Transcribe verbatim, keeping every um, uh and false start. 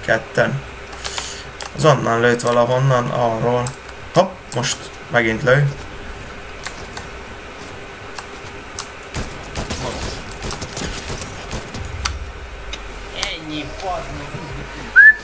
ketten. Az onnan lőtt valahonnan, arról. Hopp, most megint lő. Ennyi, fasz meg.